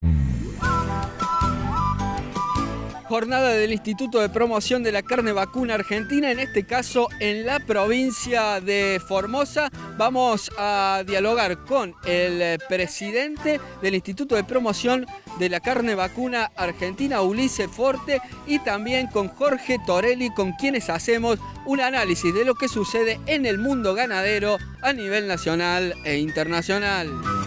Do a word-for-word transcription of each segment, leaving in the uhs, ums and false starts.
Jornada del Instituto de Promoción de la Carne Vacuna Argentina, en este caso en la provincia de Formosa. Vamos a dialogar con el presidente del Instituto de Promoción de la Carne Vacuna Argentina, Ulises Forte, y también con Jorge Torelli, con quienes hacemos un análisis de lo que sucede en el mundo ganadero a nivel nacional e internacional.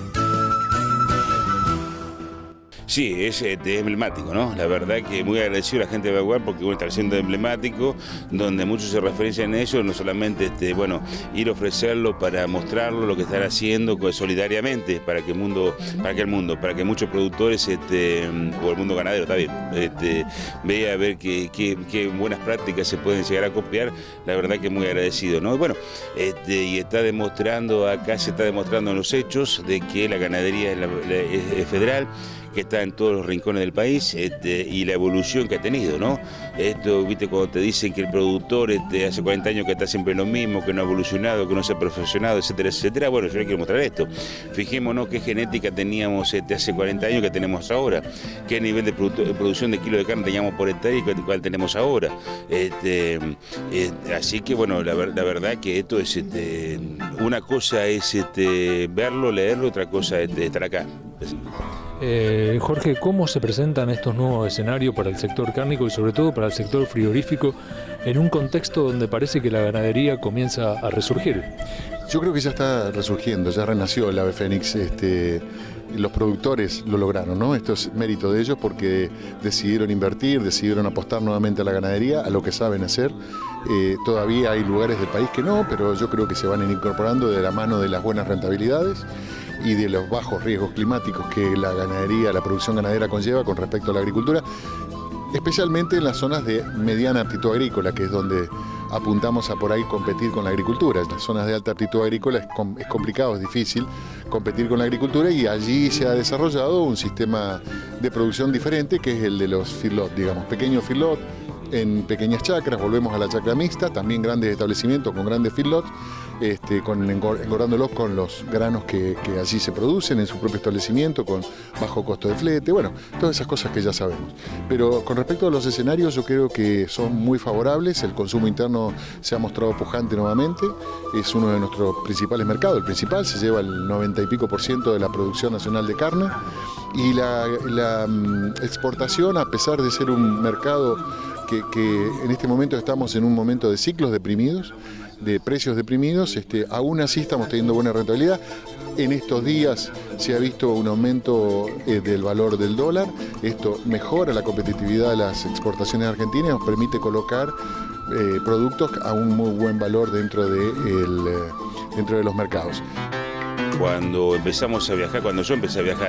Sí, es este, emblemático, ¿no? La verdad que muy agradecido a la gente de Bagual porque bueno, está siendo emblemático, donde muchos se referencian a ello, no solamente este, bueno, ir a ofrecerlo para mostrarlo, lo que están haciendo solidariamente para que el mundo, para que el mundo, para que muchos productores, este, o el mundo ganadero, está bien, este, vea a ver qué, qué, qué buenas prácticas se pueden llegar a copiar, la verdad que muy agradecido, ¿no? Bueno, este, y está demostrando, acá se está demostrando en los hechos de que la ganadería es, la, la, es, es federal, que está en todos los rincones del país, este, y la evolución que ha tenido, ¿no? Esto, viste, cuando te dicen que el productor este, hace cuarenta años que está siempre lo mismo, que no ha evolucionado, que no se ha perfeccionado, etcétera, etcétera, bueno, yo les quiero mostrar esto. Fijémonos qué genética teníamos este, hace cuarenta años que tenemos ahora, qué nivel de, produ de producción de kilos de carne teníamos por hectárea y cuál tenemos ahora. Este, eh, así que, bueno, la, la verdad que esto es, este, una cosa es este, verlo, leerlo, otra cosa es estar acá. Eh, Jorge, ¿cómo se presentan estos nuevos escenarios para el sector cárnico y sobre todo para el sector frigorífico en un contexto donde parece que la ganadería comienza a resurgir? Yo creo que ya está resurgiendo, ya renació el ave fénix. Este, los productores lo lograron, ¿no? Esto es mérito de ellos porque decidieron invertir, decidieron apostar nuevamente a la ganadería, a lo que saben hacer. Eh, todavía hay lugares del país que no, pero yo creo que se van a ir incorporando de la mano de las buenas rentabilidades y de los bajos riesgos climáticos que la ganadería, la producción ganadera conlleva con respecto a la agricultura, especialmente en las zonas de mediana aptitud agrícola, que es donde apuntamos a por ahí competir con la agricultura. En las zonas de alta aptitud agrícola es, com es complicado, es difícil competir con la agricultura y allí se ha desarrollado un sistema de producción diferente que es el de los feedlot, digamos, pequeños feedlot en pequeñas chacras, volvemos a la chacra mixta, también grandes establecimientos con grandes feedlots, este, con, engordándolos con los granos que, que allí se producen en su propio establecimiento, con bajo costo de flete, bueno, todas esas cosas que ya sabemos. Pero con respecto a los escenarios, yo creo que son muy favorables, el consumo interno se ha mostrado pujante nuevamente, es uno de nuestros principales mercados, el principal, se lleva el noventa y pico por ciento de la producción nacional de carne, y la, la exportación, a pesar de ser un mercado Que, que en este momento estamos en un momento de ciclos deprimidos, de precios deprimidos, este, aún así estamos teniendo buena rentabilidad. En estos días se ha visto un aumento eh, del valor del dólar, esto mejora la competitividad de las exportaciones argentinas, nos permite colocar eh, productos a un muy buen valor dentro de, el, eh, dentro de los mercados. Cuando empezamos a viajar, cuando yo empecé a viajar,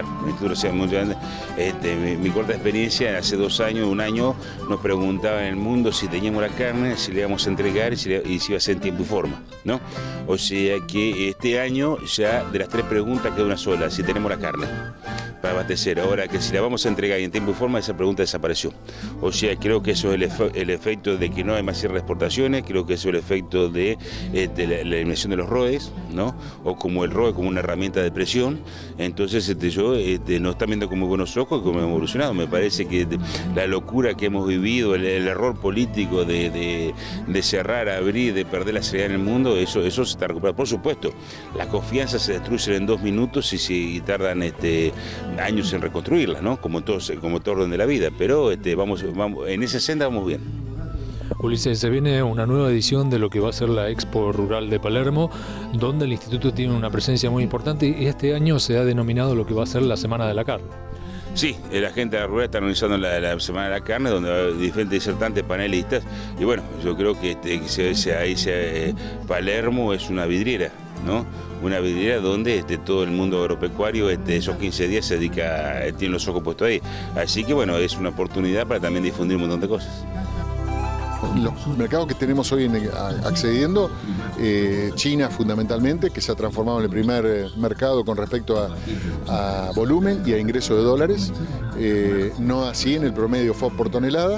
este, mi, mi corta experiencia, hace dos años, un año, nos preguntaban en el mundo si teníamos la carne, si le íbamos a entregar y si, le, y si iba a ser en tiempo y forma, ¿no? O sea que este año ya de las tres preguntas queda una sola, si tenemos la carne para abastecer. Ahora que si la vamos a entregar y en tiempo y forma, esa pregunta desapareció. O sea, creo que eso es el, efe, el efecto de que no hay más cierres de exportaciones, creo que eso es el efecto de, eh, de la, la eliminación de los R O E S, ¿no? O como el R O E como una herramienta de presión. Entonces este, yo este, nos están viendo con muy buenos ojos como hemos evolucionado. Me parece que de, la locura que hemos vivido, el, el error político de, de, de cerrar, abrir, de perder la seriedad en el mundo, eso, eso se está recuperando. Por supuesto, las confianzas se destruyen en dos minutos y, si, y tardan este, años en reconstruirlas, ¿no? Como todo, como todo orden de la vida, pero este, vamos, vamos, en esa senda vamos bien. Ulises, se viene una nueva edición de lo que va a ser la Expo Rural de Palermo, donde el Instituto tiene una presencia muy importante y este año se ha denominado lo que va a ser la Semana de la Carne. Sí, la gente de la rural está organizando la, la Semana de la Carne, donde hay diferentes disertantes, panelistas, y bueno, yo creo que, este, que se, se, ahí se, eh, Palermo es una vidriera, ¿no? Una vidriera donde este, todo el mundo agropecuario este, esos quince días se dedica, tiene los ojos puestos ahí. Así que bueno, es una oportunidad para también difundir un montón de cosas. Los mercados que tenemos hoy en, accediendo, eh, China fundamentalmente, que se ha transformado en el primer eh, mercado con respecto a, a volumen y a ingreso de dólares, eh, no así en el promedio F O B por tonelada,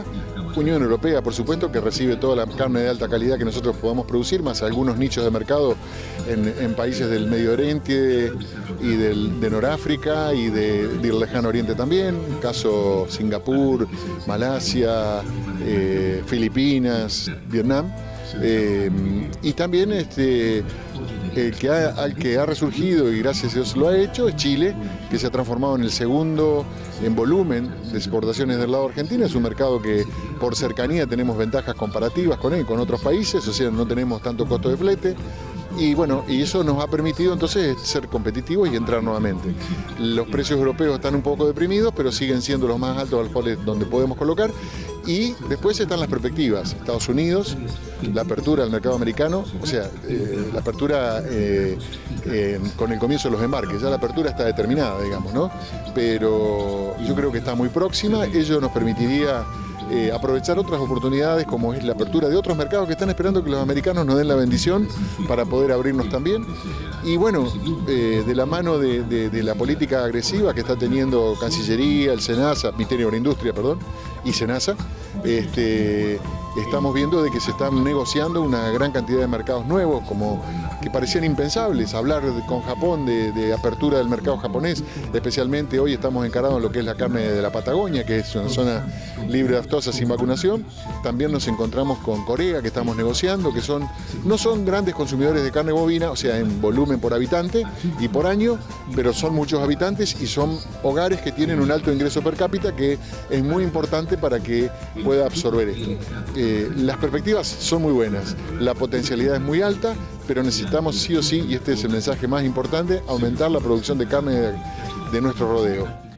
Unión Europea, por supuesto, que recibe toda la carne de alta calidad que nosotros podamos producir, más algunos nichos de mercado en, en países del Medio Oriente y del, de Noráfrica y de, del Lejano Oriente también, caso Singapur, Malasia, eh, Filipinas, Vietnam. Eh, y también este, el que ha, al que ha resurgido y gracias a Dios lo ha hecho es Chile, que se ha transformado en el segundo en volumen de exportaciones del lado argentino. Es un mercado que por cercanía tenemos ventajas comparativas con él, con otros países, o sea, no tenemos tanto costo de flete. Y bueno, y eso nos ha permitido entonces ser competitivos y entrar nuevamente. Los precios europeos están un poco deprimidos, pero siguen siendo los más altos al cual donde podemos colocar. Y después están las perspectivas. Estados Unidos, la apertura al mercado americano, o sea, eh, la apertura eh, eh, con el comienzo de los embarques. Ya la apertura está determinada, digamos, ¿no? Pero yo creo que está muy próxima. Ello nos permitiría Eh, aprovechar otras oportunidades, como es la apertura de otros mercados que están esperando que los americanos nos den la bendición para poder abrirnos también. Y bueno, eh, de la mano de, de, de la política agresiva que está teniendo Cancillería, el SENASA, Ministerio de Industria, perdón, y SENASA, este, estamos viendo de que se están negociando una gran cantidad de mercados nuevos, como que parecían impensables. Hablar de, con Japón de, de apertura del mercado japonés, especialmente hoy estamos encarados en lo que es la carne de la Patagonia, que es una zona libre de aftosa sin vacunación. También nos encontramos con Corea, que estamos negociando, que son no son grandes consumidores de carne bovina, o sea, en volumen por habitante y por año, pero son muchos habitantes y son hogares que tienen un alto ingreso per cápita, que es muy importante para que pueda absorber esto. Eh, las perspectivas son muy buenas, la potencialidad es muy alta, pero necesitamos sí o sí, y este es el mensaje más importante, aumentar la producción de carne de, de nuestro rodeo.